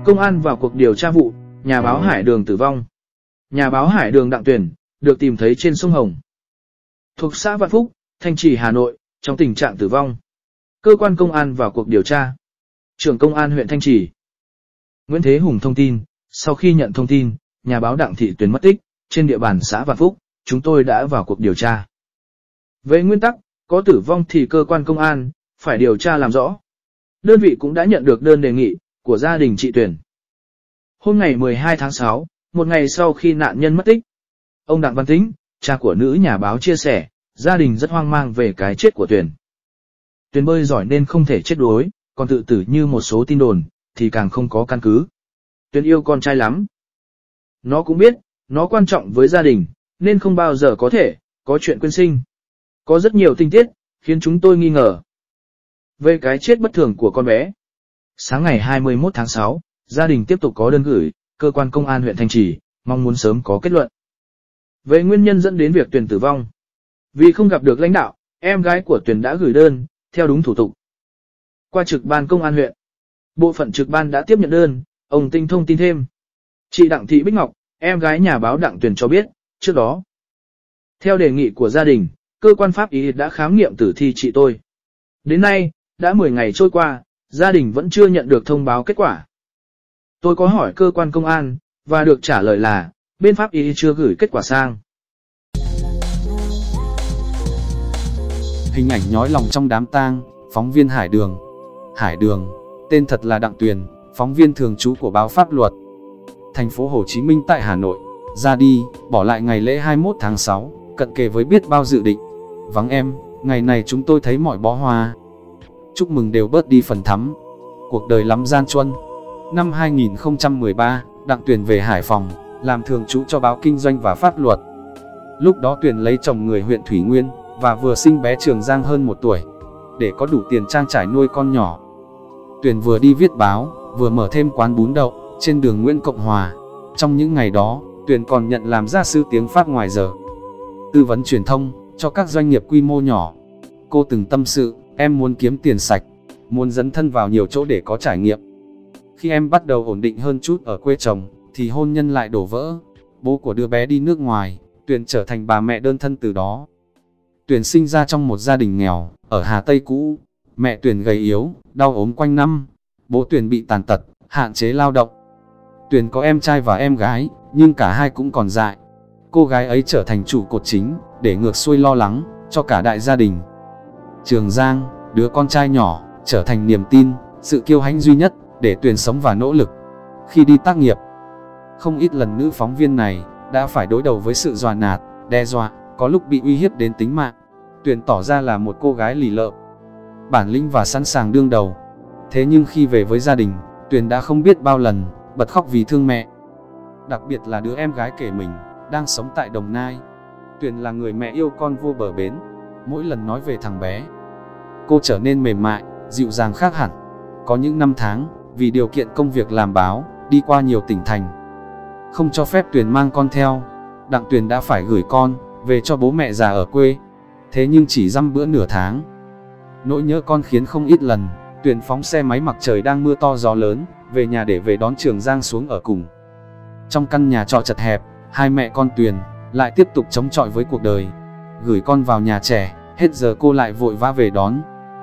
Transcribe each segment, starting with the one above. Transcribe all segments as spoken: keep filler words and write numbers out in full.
Công an vào cuộc điều tra vụ nhà báo Hải Đường tử vong. Nhà báo Hải Đường Đặng Tuyền được tìm thấy trên sông Hồng, thuộc xã Vạn Phúc, Thanh Trì, Hà Nội, trong tình trạng tử vong. Cơ quan công an vào cuộc điều tra. Trưởng công an huyện Thanh Trì Nguyễn Thế Hùng thông tin, sau khi nhận thông tin, nhà báo Đặng Thị Tuyền mất tích trên địa bàn xã Vạn Phúc, chúng tôi đã vào cuộc điều tra. Về nguyên tắc, có tử vong thì cơ quan công an phải điều tra làm rõ. Đơn vị cũng đã nhận được đơn đề nghị của gia đình chị Tuyền. Hôm ngày mười hai tháng sáu, một ngày sau khi nạn nhân mất tích, ông Đặng Văn Tĩnh, cha của nữ nhà báo chia sẻ, gia đình rất hoang mang về cái chết của Tuyền. Tuyền bơi giỏi nên không thể chết đuối, còn tự tử như một số tin đồn thì càng không có căn cứ. Tuyền yêu con trai lắm. Nó cũng biết, nó quan trọng với gia đình, nên không bao giờ có thể có chuyện quyên sinh. Có rất nhiều tình tiết khiến chúng tôi nghi ngờ về cái chết bất thường của con bé. Sáng ngày hai mươi mốt tháng sáu, gia đình tiếp tục có đơn gửi cơ quan công an huyện Thanh Trì, mong muốn sớm có kết luận về nguyên nhân dẫn đến việc Tuyền tử vong. Vì không gặp được lãnh đạo, em gái của Tuyền đã gửi đơn theo đúng thủ tục qua trực ban công an huyện. Bộ phận trực ban đã tiếp nhận đơn. Ông Tinh thông tin thêm. Chị Đặng Thị Bích Ngọc, em gái nhà báo Đặng Tuyền cho biết, trước đó, theo đề nghị của gia đình, cơ quan pháp y đã khám nghiệm tử thi chị tôi. Đến nay, đã mười ngày trôi qua, gia đình vẫn chưa nhận được thông báo kết quả. Tôi có hỏi cơ quan công an, và được trả lời là, bên pháp y chưa gửi kết quả sang. Hình ảnh nhói lòng trong đám tang, phóng viên Hải Đường. Hải Đường, tên thật là Đặng Tuyền, phóng viên thường trú của báo Pháp Luật, thành phố Hồ Chí Minh tại Hà Nội, ra đi, bỏ lại ngày lễ hai mươi mốt tháng sáu, cận kề với biết bao dự định. Vắng em, ngày này chúng tôi thấy mọi bó hoa chúc mừng đều bớt đi phần thắm. Cuộc đời lắm gian truân. Năm hai nghìn không trăm mười ba, Đặng Tuyền về Hải Phòng, làm thường trú cho báo Kinh Doanh và Pháp Luật. Lúc đó Tuyền lấy chồng người huyện Thủy Nguyên, và vừa sinh bé Trường Giang hơn một tuổi, để có đủ tiền trang trải nuôi con nhỏ. Tuyền vừa đi viết báo, vừa mở thêm quán bún đậu trên đường Nguyễn Cộng Hòa. Trong những ngày đó, Tuyền còn nhận làm gia sư tiếng Pháp ngoài giờ, tư vấn truyền thông cho các doanh nghiệp quy mô nhỏ. Cô từng tâm sự, em muốn kiếm tiền sạch, muốn dấn thân vào nhiều chỗ để có trải nghiệm. Khi em bắt đầu ổn định hơn chút ở quê chồng, thì hôn nhân lại đổ vỡ. Bố của đứa bé đi nước ngoài, Tuyền trở thành bà mẹ đơn thân từ đó. Tuyền sinh ra trong một gia đình nghèo, ở Hà Tây cũ. Mẹ Tuyền gầy yếu, đau ốm quanh năm. Bố Tuyền bị tàn tật, hạn chế lao động. Tuyền có em trai và em gái, nhưng cả hai cũng còn dại. Cô gái ấy trở thành trụ cột chính, để ngược xuôi lo lắng cho cả đại gia đình. Trường Giang, đứa con trai nhỏ, trở thành niềm tin, sự kiêu hãnh duy nhất, để Tuyền sống và nỗ lực. Khi đi tác nghiệp, không ít lần nữ phóng viên này đã phải đối đầu với sự dọa nạt, đe dọa, có lúc bị uy hiếp đến tính mạng. Tuyền tỏ ra là một cô gái lì lợm, bản lĩnh và sẵn sàng đương đầu. Thế nhưng khi về với gia đình, Tuyền đã không biết bao lần bật khóc vì thương mẹ. Đặc biệt là đứa em gái kể mình đang sống tại Đồng Nai. Tuyền là người mẹ yêu con vô bờ bến. Mỗi lần nói về thằng bé, cô trở nên mềm mại, dịu dàng khác hẳn. Có những năm tháng, vì điều kiện công việc làm báo, đi qua nhiều tỉnh thành, không cho phép Tuyền mang con theo. Đặng Tuyền đã phải gửi con về cho bố mẹ già ở quê. Thế nhưng chỉ dăm bữa nửa tháng, nỗi nhớ con khiến không ít lần Tuyền phóng xe máy mặc trời đang mưa to gió lớn về nhà để về đón Trường Giang xuống ở cùng. Trong căn nhà trọ chật hẹp, hai mẹ con Tuyền lại tiếp tục chống chọi với cuộc đời. Gửi con vào nhà trẻ, hết giờ cô lại vội vã về đón.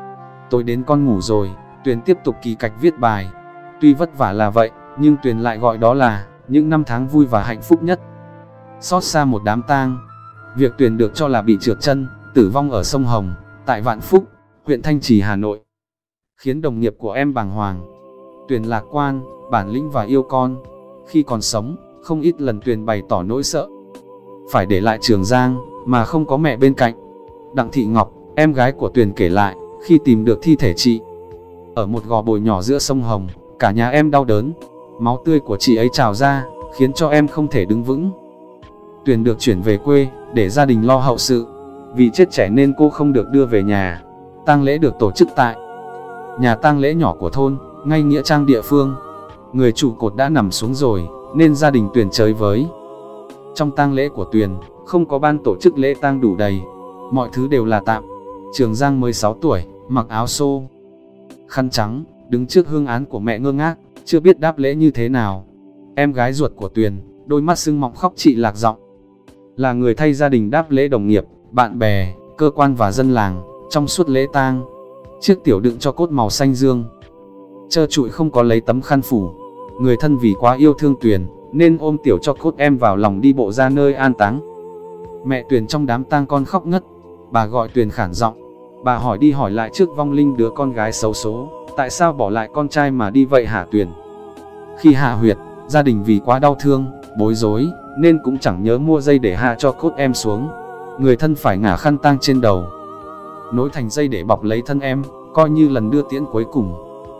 Tối đến con ngủ rồi, Tuyền tiếp tục kỳ cạch viết bài. Tuy vất vả là vậy, nhưng Tuyền lại gọi đó là những năm tháng vui và hạnh phúc nhất. Xót xa một đám tang. Việc Tuyền được cho là bị trượt chân, tử vong ở sông Hồng, tại Vạn Phúc, huyện Thanh Trì, Hà Nội, khiến đồng nghiệp của em bàng hoàng. Tuyền lạc quan, bản lĩnh và yêu con. Khi còn sống, không ít lần Tuyền bày tỏ nỗi sợ phải để lại Trường Giang mà không có mẹ bên cạnh. Đặng Thị Ngọc, em gái của Tuyền kể lại, khi tìm được thi thể chị ở một gò bồi nhỏ giữa sông Hồng, cả nhà em đau đớn. Máu tươi của chị ấy trào ra, khiến cho em không thể đứng vững. Tuyền được chuyển về quê để gia đình lo hậu sự. Vì chết trẻ nên cô không được đưa về nhà. Tang lễ được tổ chức tại nhà tang lễ nhỏ của thôn, ngay nghĩa trang địa phương. Người trụ cột đã nằm xuống rồi, nên gia đình Tuyền chơi với. Trong tang lễ của Tuyền, không có ban tổ chức lễ tang đủ đầy, mọi thứ đều là tạm. Trường Giang mới sáu tuổi, mặc áo xô, khăn trắng, đứng trước hương án của mẹ ngơ ngác, chưa biết đáp lễ như thế nào. Em gái ruột của Tuyền, đôi mắt sưng mọng khóc chị lạc giọng. Là người thay gia đình đáp lễ đồng nghiệp, bạn bè, cơ quan và dân làng, trong suốt lễ tang. Chiếc tiểu đựng cho cốt màu xanh dương, trơ trụi không có lấy tấm khăn phủ. Người thân vì quá yêu thương Tuyền, nên ôm tiểu cho cốt em vào lòng đi bộ ra nơi an táng. Mẹ Tuyền trong đám tang con khóc ngất. Bà gọi Tuyền khản giọng. Bà hỏi đi hỏi lại trước vong linh đứa con gái xấu số, tại sao bỏ lại con trai mà đi vậy hả Tuyền? Khi hạ huyệt, gia đình vì quá đau thương, bối rối, nên cũng chẳng nhớ mua dây để hạ cho cốt em xuống. Người thân phải ngả khăn tang trên đầu, nối thành dây để bọc lấy thân em, coi như lần đưa tiễn cuối cùng.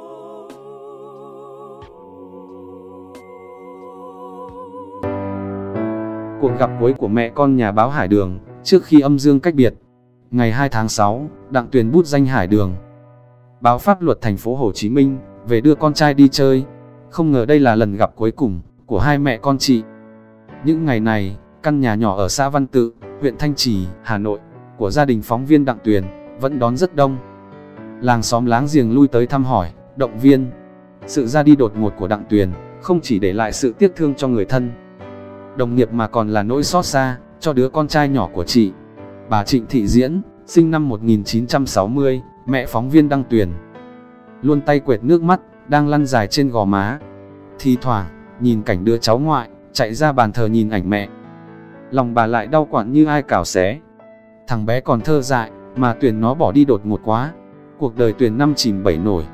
Cuộc gặp cuối của mẹ con nhà báo Hải Đường, trước khi âm dương cách biệt. Ngày hai tháng sáu, Đặng Tuyền bút danh Hải Đường, báo pháp luật thành phố Hồ Chí Minh, về đưa con trai đi chơi. Không ngờ đây là lần gặp cuối cùng của hai mẹ con chị. Những ngày này, căn nhà nhỏ ở xã Văn Tự, huyện Thanh Trì, Hà Nội, của gia đình phóng viên Đặng Tuyền, vẫn đón rất đông. Làng xóm láng giềng lui tới thăm hỏi, động viên. Sự ra đi đột ngột của Đặng Tuyền, không chỉ để lại sự tiếc thương cho người thân, đồng nghiệp mà còn là nỗi xót xa cho đứa con trai nhỏ của chị. Bà Trịnh Thị Diễn, sinh năm một nghìn chín trăm sáu mươi, mẹ phóng viên Đặng Tuyền, luôn tay quệt nước mắt, đang lăn dài trên gò má. Thi thoảng, nhìn cảnh đứa cháu ngoại, chạy ra bàn thờ nhìn ảnh mẹ. Lòng bà lại đau quặn như ai cào xé. Thằng bé còn thơ dại, mà Tuyền nó bỏ đi đột ngột quá. Cuộc đời Tuyền năm chìm bảy nổi,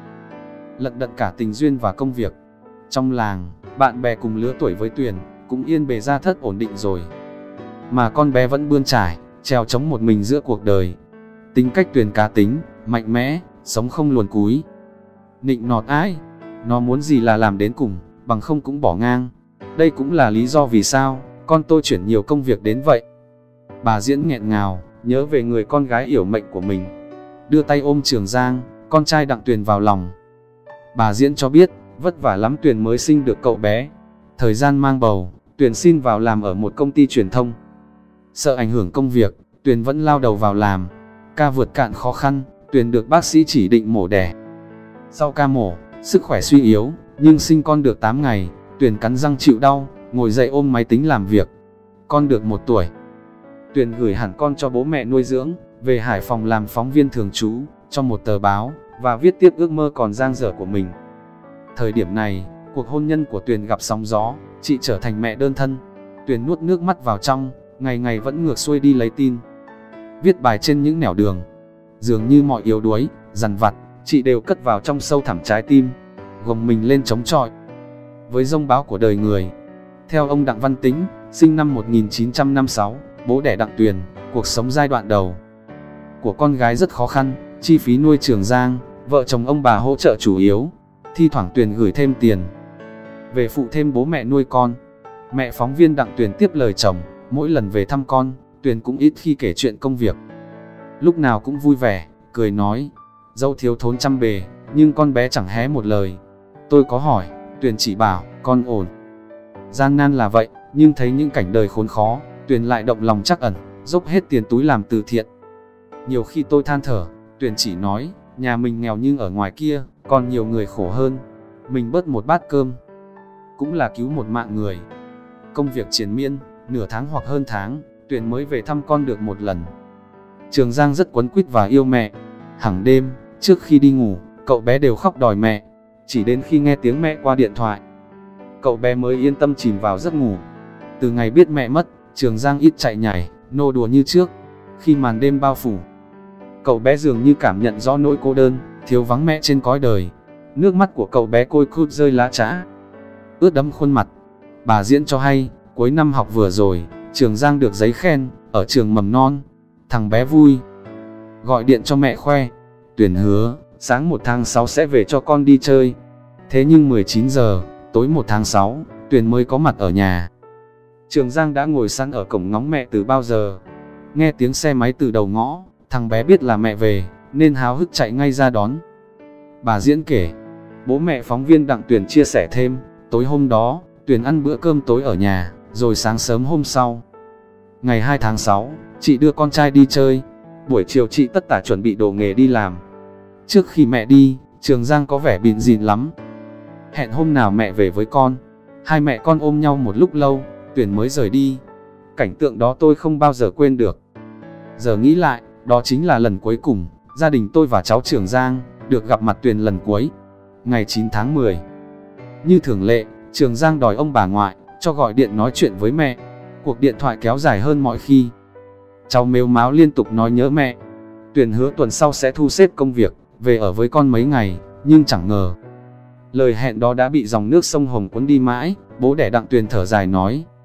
lận đận cả tình duyên và công việc. Trong làng, bạn bè cùng lứa tuổi với Tuyền, cũng yên bề gia thất ổn định rồi. Mà con bé vẫn bươn trải, trèo trống một mình giữa cuộc đời. Tính cách Tuyền cá tính, mạnh mẽ, sống không luồn cúi, nịnh nọt ai. Nó muốn gì là làm đến cùng, bằng không cũng bỏ ngang. Đây cũng là lý do vì sao con tôi chuyển nhiều công việc đến vậy. Bà Diễn nghẹn ngào, nhớ về người con gái yểu mệnh của mình, đưa tay ôm Trường Giang, con trai Đặng Tuyền vào lòng. Bà Diễn cho biết, vất vả lắm Tuyền mới sinh được cậu bé. Thời gian mang bầu, Tuyền xin vào làm ở một công ty truyền thông. Sợ ảnh hưởng công việc, Tuyền vẫn lao đầu vào làm. Ca vượt cạn khó khăn, Tuyền được bác sĩ chỉ định mổ đẻ. Sau ca mổ, sức khỏe suy yếu, nhưng sinh con được tám ngày, Tuyền cắn răng chịu đau, ngồi dậy ôm máy tính làm việc. Con được một tuổi, Tuyền gửi hẳn con cho bố mẹ nuôi dưỡng, về Hải Phòng làm phóng viên thường trú cho một tờ báo, và viết tiếp ước mơ còn dang dở của mình. Thời điểm này, cuộc hôn nhân của Tuyền gặp sóng gió, chị trở thành mẹ đơn thân. Tuyền nuốt nước mắt vào trong, ngày ngày vẫn ngược xuôi đi lấy tin, viết bài trên những nẻo đường. Dường như mọi yếu đuối, dằn vặt, chị đều cất vào trong sâu thẳm trái tim, gồng mình lên chống chọi với dông bão của đời người. Theo ông Đặng Văn Tĩnh, sinh năm một nghìn chín trăm năm mươi sáu, bố đẻ Đặng Tuyền, cuộc sống giai đoạn đầu của con gái rất khó khăn, chi phí nuôi Trường Giang, vợ chồng ông bà hỗ trợ chủ yếu. Thi thoảng Tuyền gửi thêm tiền về phụ thêm bố mẹ nuôi con. Mẹ phóng viên Đặng Tuyền tiếp lời chồng, mỗi lần về thăm con, Tuyền cũng ít khi kể chuyện công việc. Lúc nào cũng vui vẻ, cười nói, dẫu thiếu thốn trăm bề, nhưng con bé chẳng hé một lời. Tôi có hỏi, Tuyền chỉ bảo, con ổn. Gian nan là vậy, nhưng thấy những cảnh đời khốn khó, Tuyền lại động lòng trắc ẩn, dốc hết tiền túi làm từ thiện. Nhiều khi tôi than thở, Tuyền chỉ nói, nhà mình nghèo nhưng ở ngoài kia, còn nhiều người khổ hơn. Mình bớt một bát cơm, cũng là cứu một mạng người. Công việc triền miên, nửa tháng hoặc hơn tháng, Tuyền mới về thăm con được một lần. Trường Giang rất quấn quýt và yêu mẹ. Hàng đêm, trước khi đi ngủ, cậu bé đều khóc đòi mẹ. Chỉ đến khi nghe tiếng mẹ qua điện thoại, cậu bé mới yên tâm chìm vào giấc ngủ. Từ ngày biết mẹ mất, Trường Giang ít chạy nhảy, nô đùa như trước. Khi màn đêm bao phủ, cậu bé dường như cảm nhận rõ nỗi cô đơn, thiếu vắng mẹ trên cõi đời. Nước mắt của cậu bé côi cút rơi lá trã, ướt đẫm khuôn mặt. Bà Diễn cho hay, cuối năm học vừa rồi, Trường Giang được giấy khen ở trường mầm non. Thằng bé vui, gọi điện cho mẹ khoe, Tuyền hứa, sáng một tháng sáu sẽ về cho con đi chơi. Thế nhưng mười chín giờ, tối một tháng sáu, Tuyền mới có mặt ở nhà. Trường Giang đã ngồi sẵn ở cổng ngóng mẹ từ bao giờ. Nghe tiếng xe máy từ đầu ngõ, thằng bé biết là mẹ về, nên háo hức chạy ngay ra đón. Bà Diễn kể, bố mẹ phóng viên Đặng Tuyền chia sẻ thêm, tối hôm đó, Tuyền ăn bữa cơm tối ở nhà, rồi sáng sớm hôm sau, ngày hai tháng sáu, chị đưa con trai đi chơi. Buổi chiều chị tất tả chuẩn bị đồ nghề đi làm. Trước khi mẹ đi, Trường Giang có vẻ bịn rịn lắm. hẹn hôm nào mẹ về với con. Hai mẹ con ôm nhau một lúc lâu, Tuyền mới rời đi. Cảnh tượng đó tôi không bao giờ quên được. Giờ nghĩ lại, đó chính là lần cuối cùng gia đình tôi và cháu Trường Giang được gặp mặt Tuyền lần cuối. Ngày chín tháng mười. Như thường lệ, Trường Giang đòi ông bà ngoại cho gọi điện nói chuyện với mẹ. Cuộc điện thoại kéo dài hơn mọi khi. Cháu mếu máo liên tục nói nhớ mẹ. Tuyền hứa tuần sau sẽ thu xếp công việc, về ở với con mấy ngày, nhưng chẳng ngờ lời hẹn đó đã bị dòng nước sông Hồng cuốn đi mãi. Bố đẻ Đặng Tuyền thở dài nói,